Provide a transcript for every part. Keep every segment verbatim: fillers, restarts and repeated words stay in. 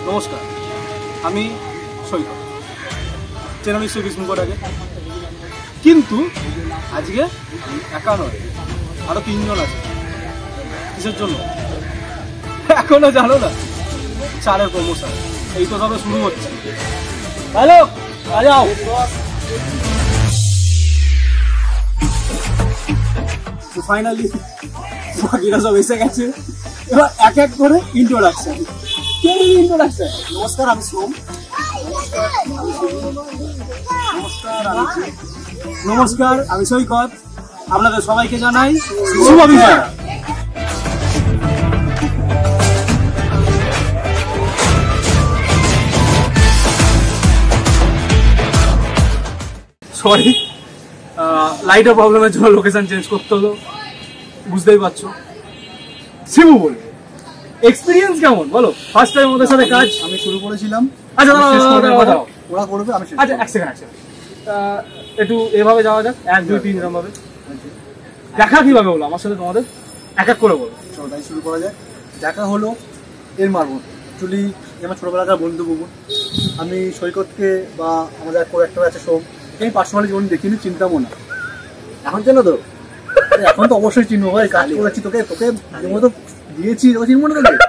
নমস্কার, আমি সৈকত, চেনা নিশ্চয়ই বিষ্ণুপুরটাকে। কিন্তু আজকে একা নয়, আরো তিনজন আছে। কিসের জন্য এখনো জানো না? চারের প্রমোশন এই তো সবে শুরু হচ্ছে। হ্যালো, যাও। ফাইনালি বাকিরা সব এসে গেছে, এবার এক এক করে ইন্ট্রোডাকশন। কে ইন্ট্রোডাকশন? নমস্কার, আমি সোম। নমস্কার, আমি সৈকত। আপনাদের সবাইকে জানাই শুভ বিজয়। সরি, লাইটের প্রবলেমের জন্য লোকেশন চেঞ্জ করতে হলো, বুঝতেই পারছো। শিবু বল, এক্সপিরিয়েন্স কেমন বলো? ফার্স্ট টাইম ওদের সাথে কাজ আমি শুরু করেছিলাম। আচ্ছা দাঁড়াও, ওরা করবে, আমি আচ্ছা এক সেকেন্ড, এক সেকেন্ড একটু এভাবে যাওয়া যাক, এক দুই তিন এরকম ভাবে দেখা কিভাবে হলো আমার সাথে তোমাদের, এক এক করে বলো। চলো তাই শুরু করা যায়। দেখা হলো এর মারফত। অ্যাকচুয়ালি আমার ছোটবেলাকার বন্ধু বুবুন। আমি সৈকতকে বা আমাদের এক একটা আছে সোম, আমি পার্সোনালি জীবন দেখিনি, চিন্তামো না। এখন চেনো তো? এখন তো অবশ্যই চিনবো ভাই, কাজ করেছি তোকে, তোকে তো দিয়েছি, তোকে চিনবো না তোকে?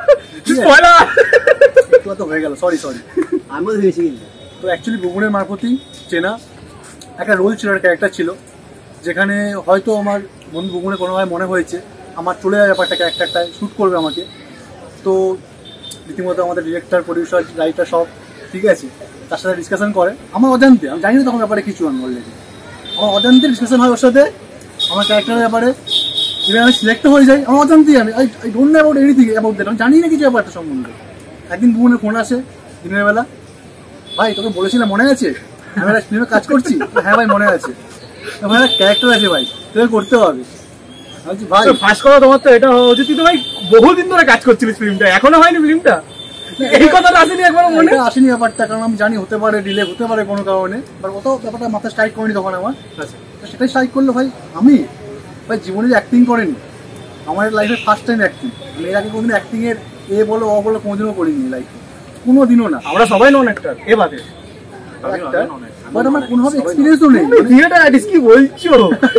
একটু তো হয়ে গেল, সরি সরি আমিও দিয়েছি। তো অ্যাকচুয়ালি বুবুনের মারফতই চেনা। একটা রোল ছিল, একটা ক্যারেক্টার ছিল, যেখানে হয়তো আমার বন্ধু বুবুনের কোনোভাবে মনে হয়েছে আমার চলে যাওয়ার ব্যাপারটা, ক্যারেক্টারটা শ্যুট করবে আমাকে। তো রীতিমতো আমাদের ডিরেক্টর, প্রডিউসার, রাইটার সব ঠিক আছে, তার সাথে ডিসকাশন করে আমার অজান্তে। আমি জানি না তখন ব্যাপারে কিছু, আমি অলরেডি আমার অজান্তে ডিসকাশন হয় ওর সাথে আমার ক্যারেক্টারের ব্যাপারে। এবার আমি সিলেক্ট হয়ে যাই আমার অজান্তেই। আমি I don't know about anything about that, আমি জানি না কিছু ব্যাপারটা সম্বন্ধে। একদিন বুবুনের ফোন আসে দিনের বেলা, ভাই তোকে বলেছিলাম মনে আছে আমি একটা ফিল্মে কাজ করছি? হ্যাঁ ভাই মনে আছে। ভাই একটা ক্যারেক্টার আছে ভাই, তোকে করতে হবে। ভাই ফার্স্ট কথা তোমার তো এটা হওয়া উচিত, তুই তো ভাই বহুদিন ধরে কাজ করছিলিস ফিল্মটা, এখনো হয়নি ফিল্মটা? এই কথাটা আসেনি একবার মনে? আসেনি ব্যাপারটা, কারণ আমি জানি হতে পারে ডিলে, হতে পারে কোনো কারণে, বাট অত ব্যাপারটা মাথায় স্ট্রাইক করেনি তখন আমার। সেটাই স্ট্রাইক করলো ভাই। আমি ভাই জীবনে যে অ্যাক্টিং করেনি, আমার লাইফে ফার্স্ট টাইম অ্যাক্টিং। আমি এর আগে কোনোদিন অ্যাক্টিং এর এ বলো অ বলো কোনোদিনও করিনি লাইফে, কোনোদিনও না। আমরা সবাই নন অ্যাক্টর, এ বাদে বাট আমার কোনোভাবে এক্সপিরিয়েন্সও নেই। থিয়েটার আর্টিস্ট কি বলছো?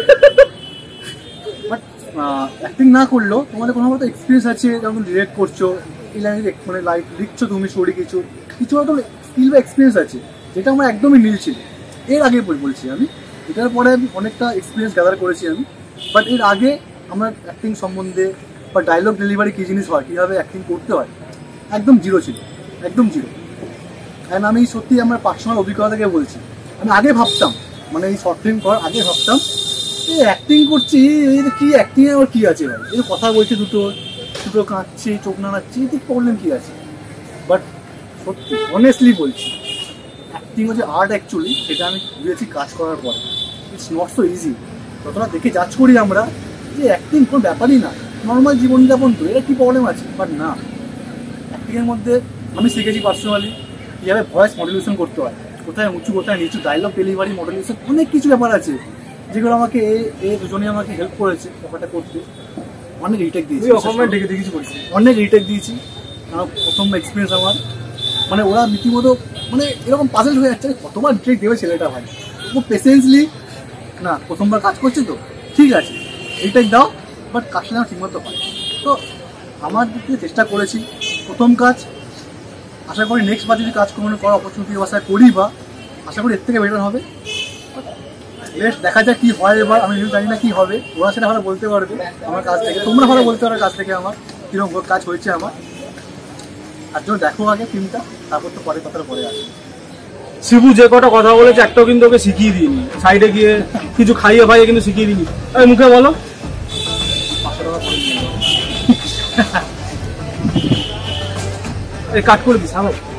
বাট অ্যাক্টিং না করলেও তোমাদের কোনো তো এক্সপিরিয়েন্স আছে, যেমন ডিরেক্ট করছো, এই লাইনে মানে লাইফ লিখছো তুমি, স্টোরি কিছু কিছু তো স্কিল বা এক্সপিরিয়েন্স আছে, যেটা আমার একদমই নীল ছিল। এর আগে বলছি আমি, এটার পরে আমি অনেকটা এক্সপিরিয়েন্স গ্যাদার করেছি আমি। বাট এর আগে আমার অ্যাক্টিং সম্বন্ধে বা ডায়লগ ডেলিভারি কী জিনিস হয়, কীভাবে অ্যাক্টিং করতে হয়, একদম জিরো ছিল, একদম জিরো। অ্যান্ড আমি সত্যি আমার পার্সোনাল অভিজ্ঞতা থেকে বলছি, আমি আগে ভাবতাম মানে এই শর্ট ফিল্ম করার আগে ভাবতাম এই অ্যাক্টিং করছি, এই কী অ্যাক্টিং আর কী আছে ভাই, এই কথা বলছি দুটো দুটো কাঁদছি, চোখ নাড়াচ্ছি, এতে প্রবলেম কী আছে? বাট সত্যি অনেস্টলি বলছি, অ্যাক্টিং হচ্ছে আর্ট অ্যাকচুয়ালি, সেটা আমি বুঝেছি কাজ করার পর। It's not so easy. যতটা দেখে জাজ করি আমরা যে অ্যাক্টিং কোনো ব্যাপারই না, নর্মাল জীবনযাপন তো, এটা কী প্রবলেম আছে? বাট না, অ্যাক্টিংয়ের মধ্যে আমি শিখেছি পার্সোনালি কীভাবে ভয়েস মডুলেশন করতে হয়, কোথায় উঁচু কোথায় নিচু, ডায়লগ ডেলিভারি মডুলেশন, অনেক কিছু ব্যাপার আছে যেগুলো আমাকে এই দুজনেই আমাকে হেল্প করেছে ব্যাপারটা করতে। অনেক রিটেক দিয়েছি, অনেক রিটেক দিয়েছি। প্রথম এক্সপিরিয়েন্স আমার, মানে ওরা রীতিমতো মানে এরকম পাজল হয়ে যাচ্ছে, কতবার রিটেক দেবে ছেলেটা ভাই। ও পেশেন্সলি না, প্রথমবার কাজ করছে তো ঠিক আছে রিটেক দাও, বাট কাজটা যেন ঠিকমতো হয়। তো আমার দিক থেকে চেষ্টা করেছি, প্রথম কাজ, আশা করি নেক্সট বার যদি কাজ কোনো করার অপরচুনিটি আশা করি, বা আশা করি এর থেকে বেটার হবে। বেশ দেখা যাক কী হয় এবার, আমি জানি না কী হবে, ওরা সেটা ভালো বলতে পারবে আমার কাছ থেকে, তোমরা ভালো বলতে পারবে কাছ থেকে আমার কীরকম কাজ হয়েছে আমার। আর জন্য দেখো আগে ফিল্মটা, তারপর তো পরে কথাটা পরে আসবে। শিবু যে কটা কথা বলেছে একটাও কিন্তু ওকে শিখিয়ে দিইনি, সাইডে গিয়ে কিছু খাইয়ে খাইয়ে কিন্তু শিখিয়ে দিইনি। এই মুখে বলো, পাঁচশো টাকা করে নিয়ে এই কাট করে দিস। হ্যাঁ ভাই।